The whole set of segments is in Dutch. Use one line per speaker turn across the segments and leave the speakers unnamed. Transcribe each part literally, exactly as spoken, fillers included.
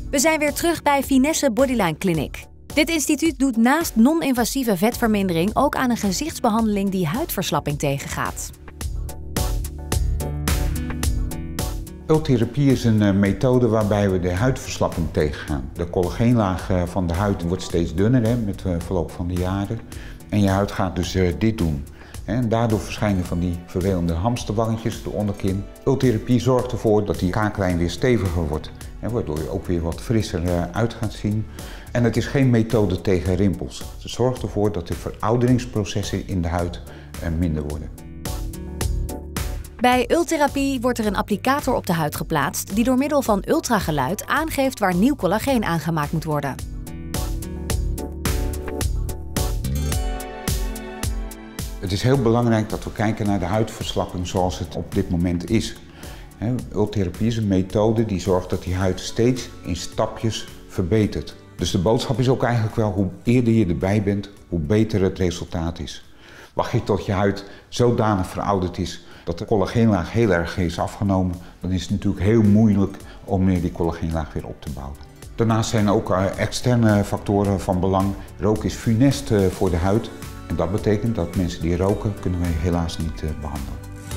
We zijn weer terug bij Finesse Bodyline Clinic. Dit instituut doet naast non-invasieve vetvermindering ook aan een gezichtsbehandeling die huidverslapping tegengaat.
Ultherapie is een methode waarbij we de huidverslapping tegengaan. De collageenlaag van de huid wordt steeds dunner hè, met het verloop van de jaren. En je huid gaat dus dit doen. En daardoor verschijnen van die vervelende hamsterwangetjes, de onderkin. Ultherapie zorgt ervoor dat die kaaklijn weer steviger wordt. Hè, waardoor je ook weer wat frisser uit gaat zien. En het is geen methode tegen rimpels. Het zorgt ervoor dat de verouderingsprocessen in de huid minder worden.
Bij ultherapie wordt er een applicator op de huid geplaatst die door middel van ultrageluid aangeeft waar nieuw collageen aangemaakt moet worden.
Het is heel belangrijk dat we kijken naar de huidverslapping zoals het op dit moment is. Ultherapie is een methode die zorgt dat die huid steeds in stapjes verbetert. Dus de boodschap is ook eigenlijk wel, hoe eerder je erbij bent, hoe beter het resultaat is. Wacht je tot je huid zodanig verouderd is dat de collageenlaag heel erg is afgenomen, dan is het natuurlijk heel moeilijk om die collageenlaag weer op te bouwen. Daarnaast zijn ook externe factoren van belang. Roken is funest voor de huid en dat betekent dat mensen die roken kunnen we helaas niet behandelen.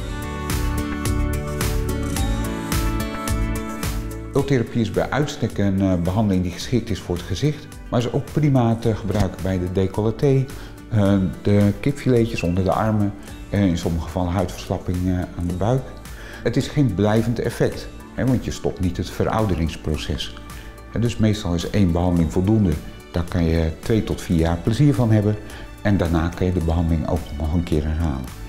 Ultherapie is bij uitstek een behandeling die geschikt is voor het gezicht, maar is ook prima te gebruiken bij de decolleté, de kipfiletjes onder de armen en in sommige gevallen huidverslapping aan de buik. Het is geen blijvend effect, want je stopt niet het verouderingsproces. Dus meestal is één behandeling voldoende. Daar kan je twee tot vier jaar plezier van hebben en daarna kan je de behandeling ook nog een keer herhalen.